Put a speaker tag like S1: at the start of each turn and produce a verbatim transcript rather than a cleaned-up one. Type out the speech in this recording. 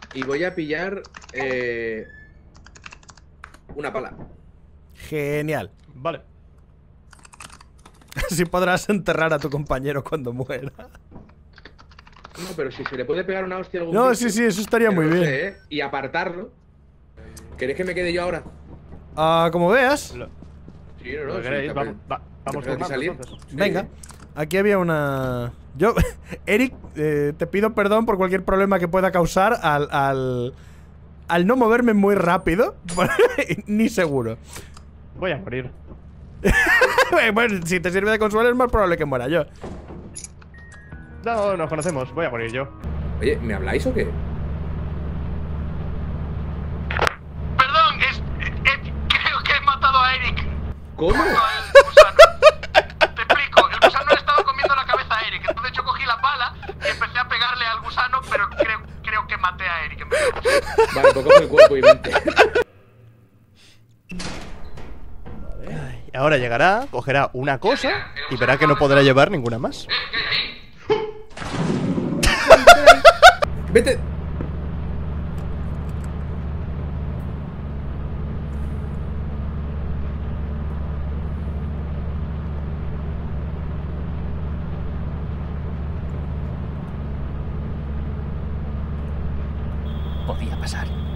S1: y voy a pillar eh, una pala.
S2: Genial.
S3: Vale.
S2: Así podrás enterrar a tu compañero cuando muera.
S1: No, pero si se le puede pegar una hostia a algún
S2: No,
S1: bicho,
S2: sí, sí, eso estaría
S1: que
S2: muy
S1: no lo
S2: bien.
S1: sé, ¿eh? Y apartarlo. ¿Queréis que me quede yo ahora?
S2: Ah, como veas.
S3: Lo,
S1: Sí, no,
S3: lo
S1: no.
S3: que
S1: sí,
S3: queréis,
S1: te
S3: vamos,
S1: apetece-
S3: va, vamos
S1: te apetece
S3: turnando,
S1: salir.
S3: entonces.
S1: Sí.
S2: Venga. Aquí había una... Yo... Eric, eh, te pido perdón por cualquier problema que pueda causar al... Al, al no moverme muy rápido. Ni seguro.
S3: Voy a morir.
S2: Bueno, si te sirve de consuelo es más probable que muera yo.
S3: No, nos conocemos. Voy a morir yo.
S1: Oye, ¿me habláis o qué?
S4: Perdón, es, eh, creo que he matado a Eric.
S1: ¿Cómo?
S4: Al gusano. Te explico, el gusano le estaba comiendo la cabeza a Eric. Entonces yo cogí la pala y empecé a pegarle al gusano, pero creo, creo que maté a Eric en vez del gusano.
S1: Vale, pues coge el cuerpo y vente.
S3: Y ahora llegará, cogerá una cosa y verá que no podrá llevar ninguna más.
S1: Vete.
S2: Podía pasar.